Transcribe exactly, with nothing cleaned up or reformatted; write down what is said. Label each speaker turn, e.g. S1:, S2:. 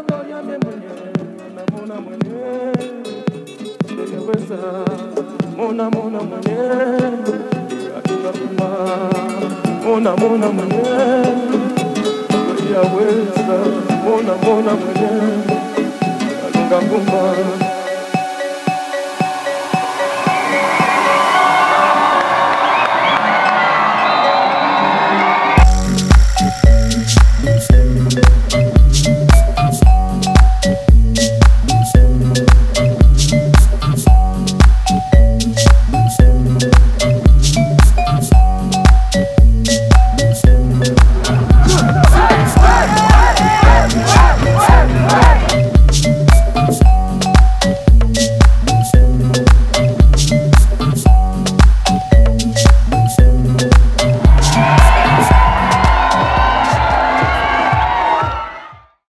S1: Gloria mie mwenyewe, namona mwenyewe, siyeweza, mona mona mwenyewe, hakuna kuma, mona mona mwenyewe, siyeweza, mona mona mwenyewe, hakuna kuma.